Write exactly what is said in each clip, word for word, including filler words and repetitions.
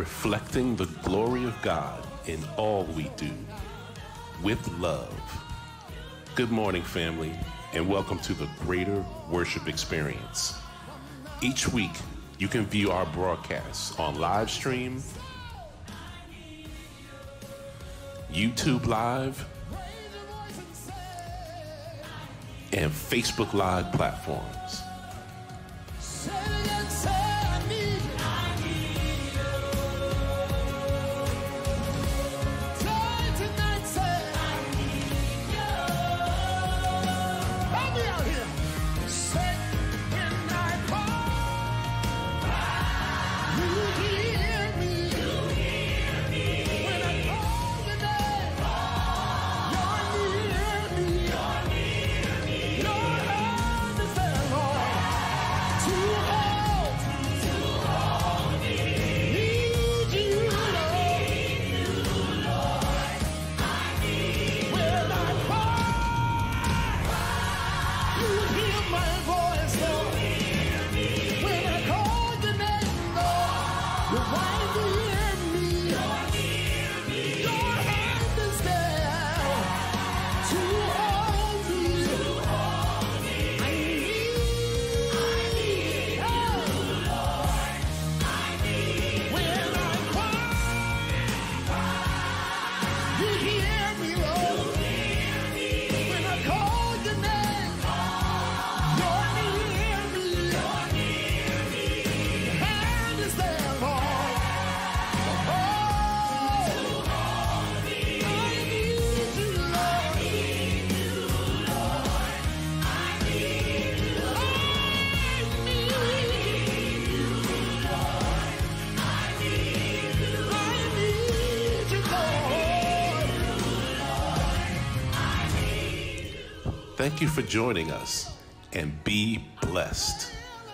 reflecting the glory of God in all we do, with love. Good morning, family, and welcome to the Greater Worship Experience. Each week, you can view our broadcasts on live stream, YouTube Live, and Facebook Live platforms. Thank you for joining us, and be blessed.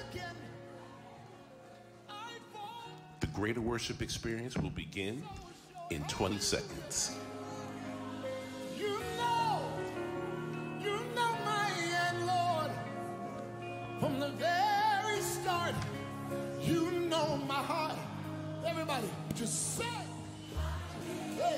The Greater Worship Experience will begin in twenty seconds. You know, you know my end, Lord. From the very start, you know my heart. Everybody, just say, hey.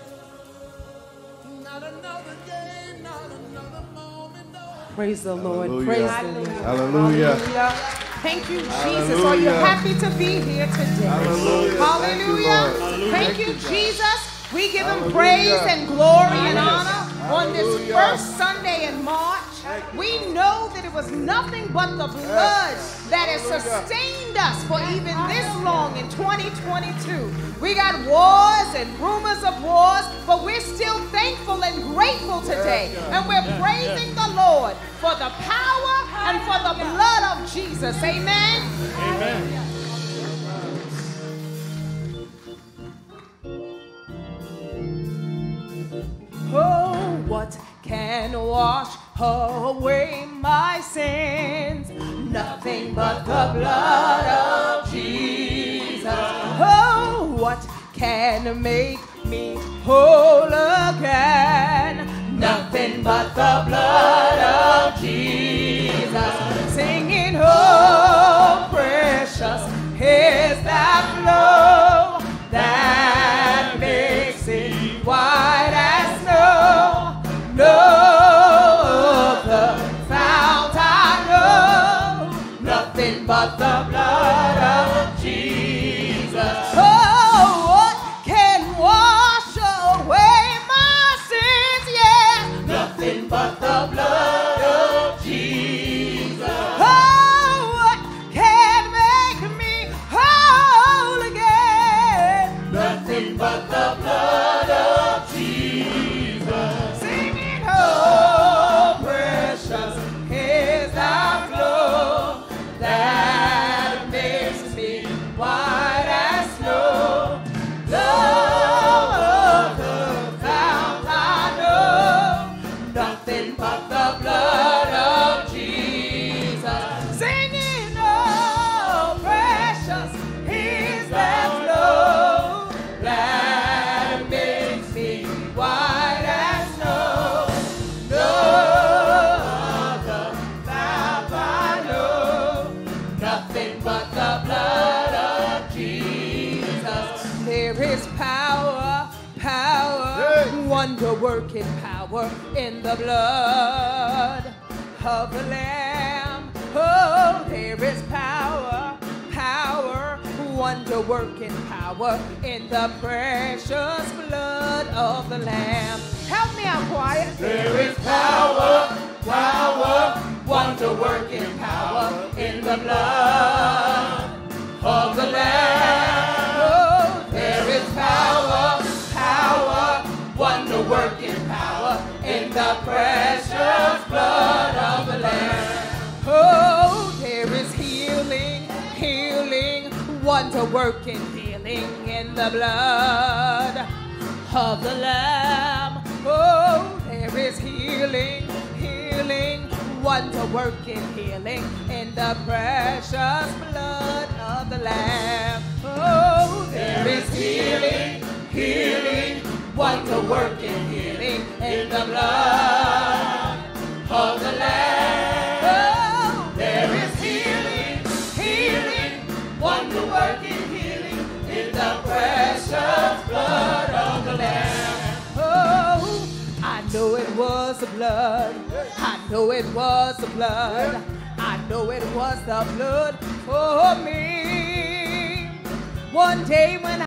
Not another day, not another moment, no. Praise the Lord. Hallelujah. Praise Hallelujah. the Lord. Hallelujah. Hallelujah. Thank you, Jesus. Hallelujah. Are you happy to be here today? Hallelujah. Hallelujah. Thank you, Thank you, Jesus. Jesus. We give him Hallelujah. praise and glory and honor Hallelujah. on this first Sunday in March. We know that it was nothing but the blood that has sustained us for even this long in twenty twenty-two. We got wars and rumors of wars, but we're still thankful and grateful today. And we're praising the Lord for the power and for the blood of Jesus. Amen? Amen. Oh, what can wash away my sins? Nothing but the blood of Jesus. Oh, what can make me whole again? Nothing but the blood of Jesus. Singing, oh, precious is that flow that makes it white as snow. No other fount I know, nothing but the blood of Jesus. Oh, what can wash away my sins? Yeah, nothing but the blood of Jesus. Oh, what can make me whole again? Nothing but the blood of Jesus. Singing, oh, precious is thy flow that makes me white as snow. No other fount I know, nothing but the working power in the blood of the Lamb. Oh, there is power, power, wonder working power in the precious blood of the Lamb. Help me out, quiet. There is power, power, Wonder working power in the blood of the Lamb. Oh, there is power, power, wonder working power in the precious blood of the Lamb. Oh, there is healing, healing, wonder working healing in the blood of the Lamb. Oh, there is healing, healing, wonder working healing in the precious blood of the Lamb. Oh, there is healing, healing, wonder working healing in the blood of the Lamb. Oh, there is healing, healing, wonder working healing in the precious blood of the Lamb. Oh, I know it was the blood. I know it was the blood. I know it was the blood for me. One day when